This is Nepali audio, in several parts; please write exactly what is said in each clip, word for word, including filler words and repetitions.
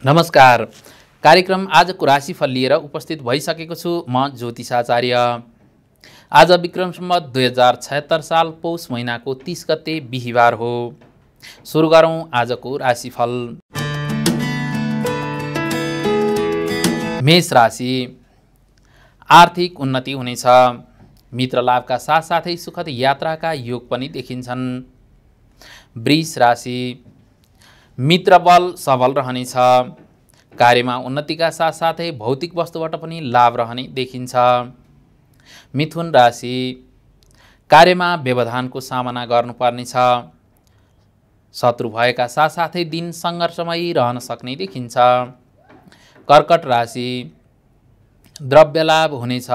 नमस्कार। कार्यक्रम आजको राशिफल लिएर उपस्थित भइसकेको छु म ज्योतिषाचार्य। आज विक्रम सम्वत दुई हजार छयत्तर साल पौष महिनाको तीस गते बिहिबार हो। सुरु गरौँ आजको राशिफल। मेष राशि, आर्थिक उन्नति हुनेछ। मित्र लाभका साथसाथै सुखद यात्राका योग पनि देखिन्छन्। वृष राशि, मित्र बल सबल रहनेछ। कार्यमा उन्नतिका साथसाथै भौतिक वस्तुबाट पनि लाभ रहने देखिन्छ। मिथुन राशि, कार्यमा व्यवधानको सामना गर्नुपर्नेछ। शत्रु भएका साथसाथै दिन सङ्घर्षमयी रहन सक्ने देखिन्छ। कर्कट राशि, द्रव्य लाभ हुनेछ।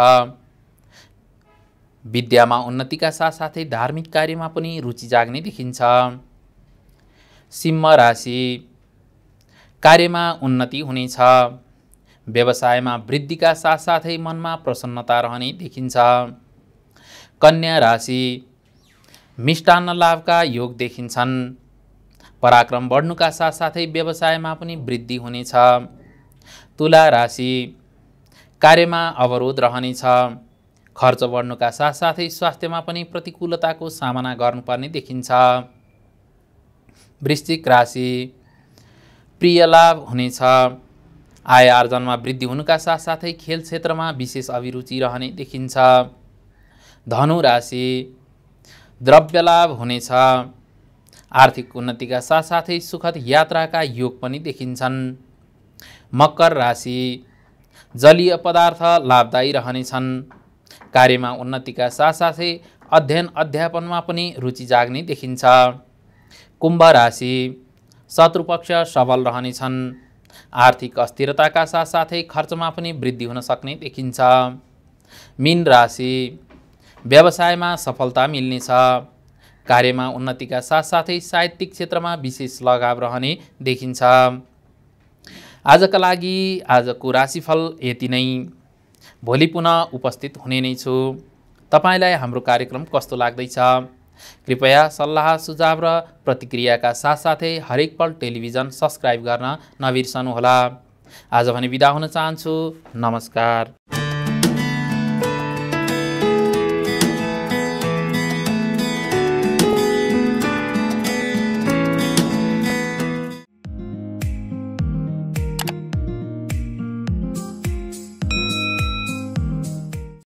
विद्यामा उन्नतिका साथसाथै धार्मिक कार्यमा पनि रुचि जाग्ने देखिन्छ। सिंह राशि, कार्यमा उन्नति हुनेछ। व्यवसायमा वृद्धिका साथसाथै मनमा प्रसन्नता रहने देखिन्छ। कन्या राशि, मिष्टान्न लाभका योग देखिन्छन्। पराक्रम बढ्नुका साथसाथै व्यवसायमा पनि वृद्धि हुनेछ। तुला राशि, कार्यमा अवरोध रहनेछ। खर्च बढ्नुका साथसाथै स्वास्थ्यमा पनि प्रतिकूलताको सामना गर्नुपर्ने देखिन्छ। वृश्चिक राशि, प्रिय लाभ हुनेछ। आय आर्जनमा वृद्धि हुनुका साथसाथै खेल क्षेत्रमा विशेष अभिरुचि रहने देखिन्छ। धनु राशि, द्रव्य लाभ हुनेछ। आर्थिक उन्नतिका साथसाथै सुखद यात्राका योग पनि देखिन्छन्। मकर राशि, जलीय पदार्थ लाभदायी रहनेछन्। कार्यमा उन्नतिका साथसाथै अध्ययन अध्यापनमा पनि रुचि जाग्ने देखिन्छ। कुम्भ राशि, शत्रुपक्ष सबल रहनेछन्। आर्थिक अस्थिरताका साथसाथै खर्चमा पनि वृद्धि हुन सक्ने देखिन्छ। मीन राशि, व्यवसायमा सफलता मिल्नेछ। कार्यमा उन्नतिका साथसाथै साहित्यिक क्षेत्रमा विशेष लगाव रहने देखिन्छ। आजका लागि आजको राशिफल यति नै। भोलि पुनः उपस्थित हुने नै छु। तपाईलाई हाम्रो कार्यक्रम कस्तो लाग्दैछ? कृपया सल्लाह सुझाव र प्रतिक्रियाका साथसाथै हरेक पल टेलिभिजन सब्सक्राइब गर्न नबिर्सनुहोला। आज भने बिदा हुन चाहन्छु। नमस्कार।